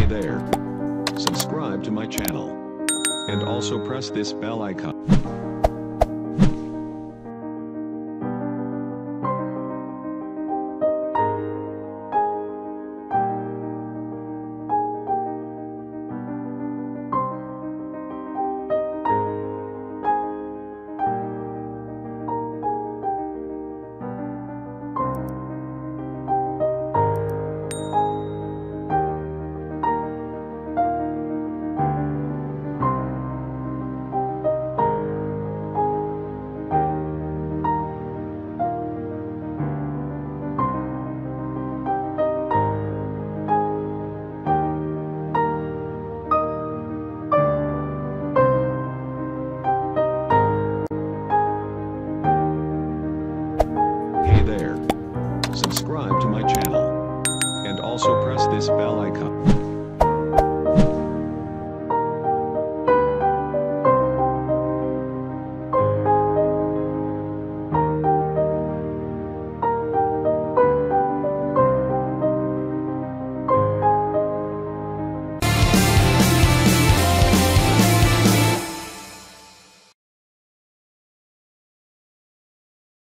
Hey there. Subscribe to my channel. And also press this bell icon. Hey there. Subscribe to my channel. And also press this bell icon.